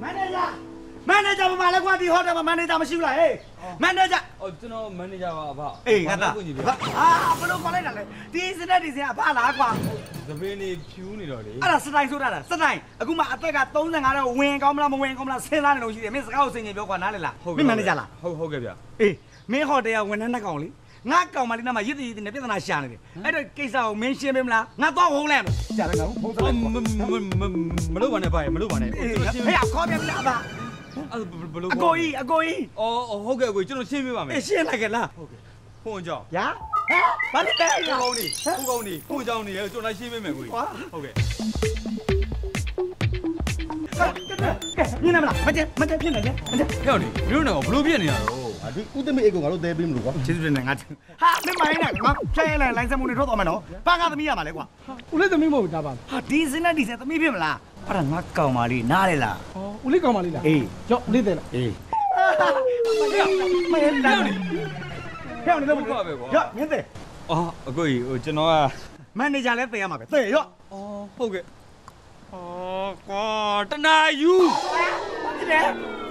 မန်နေဂျာဘာလဲကွာဒီဟိုတယ်မှာမန်နေဂျာမရှိဘူးလားဟေးမန်နေဂျာကျွန်တော်မန်နေဂျာပါအဖအေးငါသားဘလို့ခေါ်လိုက်တာလဲဒီစနက်ဒီစင်အဖလားကွာသမင်းနေဖြူးနေတော့လေအဲ့ဒါစတိုင်ဆိုတာစတိုင်အခုမှအသက်က35တော့ဝင်ကောင်းမလားမဝင်ကောင်းမလားစဉ်းစားနေလို့ရှိတယ်မင်းစကားကိုစင်ကြင်ပြောကွာနားလေလားမင်းမန်နေဂျာလားဟုတ်ကဲ့ဗျအေးမင်းဟိုတယ်ကဝန်ထမ်းနဲ့ကောင်လေငါကောင်မလေးနားမှာရစ်တည်နဲ့ပြဿနာရှာနေတယ်အဲ့တော့ကိစ္စကိုမင်းရှင်းပေးမလားငါတော့ဟုတ်လဲကြားတယ်ငါဖုန်းဆက်မလုပ်ပါနဲ့ဗျမလုပ်ပါနဲ့ဟေးခေါ်ပြန်လားဗျဘလို့အကိုကြီးအော်ဟုတ်ကဲ့ကိုကျွန်တော်ရှင်းပေးပါမယ်ရှင်းလိုက်ကြလားဟုတ်ကဲ့ဖုန်းကြောင်းရာဘာလဲတဲ့ကောင်းနေဖုန်းကြောင်းနေကျွန်တော်ရှင်းပေးမယ်ကိုကြီးဟုတ်ကဲ့မြင်နေမလားမကျဖြစ်နေတယ်ဟဲ့နေမျိုးနဲ့ဘလို့ပြည့်နေတာတော့ဒီဦးသမီးအိတ်ကိုငါတို့သဲပေးမလို့ကွာကျေးဇူးတင်တယ်ငါဟာမင်းမိုင်းနဲ့ငါဖြဲလိုက်လိုင်းစမှုတွေထုတ်သွားမယ်နော်ဘာငါသမီးရမှာလဲကွာဦးလေးသမီးမဟုတ်ဘူးဒါပါဟာဒီစင်းနဲ့ဒီစင်းသမီးဖြစ်မလားအဲ့ဒါငါကောင်ပါလေးနားလေလားဩဦးလေးကောင်ပါလေးလားအေးကြောက်ဦးလေးတဲ့လားအေးမင်းလာနေလို့ဘာပဲကွာရော့မင်းတဲ့အော်အကိုကြီးကျွန်တော်ကမန်နေဂျာလည်းသိရမှာပဲသိရော့အော်ဟုတ်ကဲ့အော်ကွာတနာယူဖြစ်တယ်